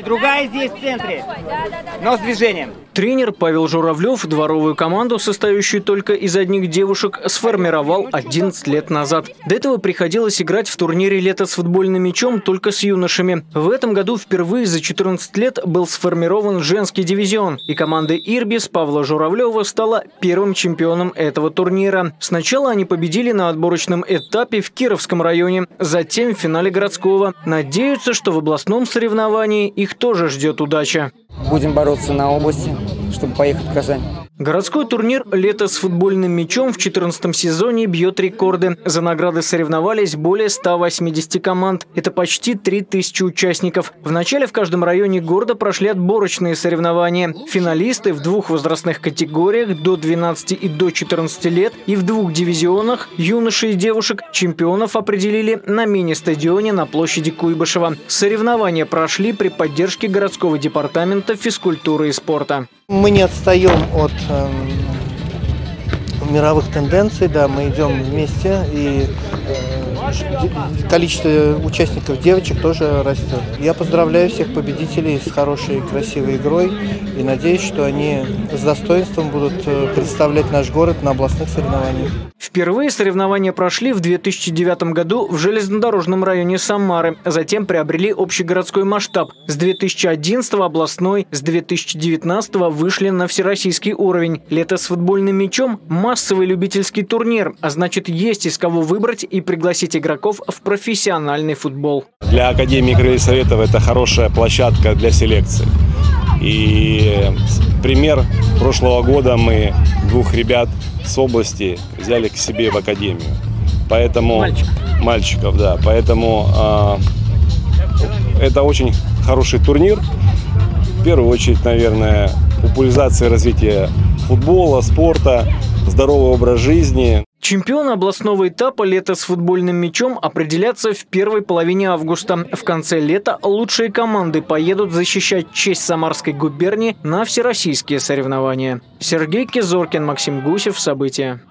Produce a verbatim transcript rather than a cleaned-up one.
Другая здесь в центре, но с движением. Тренер Павел Журавлев дворовую команду, состоящую только из одних девушек, сформировал одиннадцать лет назад. До этого приходилось играть в турнире «Лето с футбольным мячом» только с юношами. В этом году впервые за четырнадцать лет был сформирован женский дивизион, и команда «Ирбис» Павла Журавлева стала первым чемпионом этого турнира. Сначала они победили на отборочном этапе в Кировском районе, затем в финале городского. Надеются, что в областном соревновании их тоже ждет удача. Будем бороться на области, чтобы поехать в Казань. Городской турнир «Лето с футбольным мячом» в четырнадцатом сезоне бьет рекорды. За награды соревновались более ста восьмидесяти команд. Это почти три тысячи участников. Вначале в каждом районе города прошли отборочные соревнования. Финалисты в двух возрастных категориях до двенадцати и до четырнадцати лет и в двух дивизионах юношей и девушек чемпионов определили на мини-стадионе на площади Куйбышева. Соревнования прошли при поддержке городского департамента физкультуры и спорта. Мы не отстаем от э, мировых тенденций, да, мы идем вместе, и э, количество участников девочек тоже растет. Я поздравляю всех победителей с хорошей и красивой игрой и надеюсь, что они с достоинством будут представлять наш город на областных соревнованиях. Впервые соревнования прошли в две тысячи девятом году в железнодорожном районе Самары, затем приобрели общегородской масштаб. С две тысячи одиннадцатого областной, с две тысячи девятнадцатого вышли на всероссийский уровень. «Лето с футбольным мячом» – массовый любительский турнир, а значит, есть из кого выбрать и пригласить игроков в профессиональный футбол. Для Академии Крылья Советов это хорошая площадка для селекции. И пример прошлого года мы двух ребят с области взяли к себе в академию. Поэтому Мальчик. мальчиков, да. Поэтому э, это очень хороший турнир. В первую очередь, наверное, популяризация и развитие футбола, спорта, здоровый образ жизни. Чемпионы областного этапа «Лето с футбольным мячом» определятся в первой половине августа. В конце лета лучшие команды поедут защищать честь Самарской губернии на всероссийские соревнования. Сергей Кизоркин, Максим Гусев. События.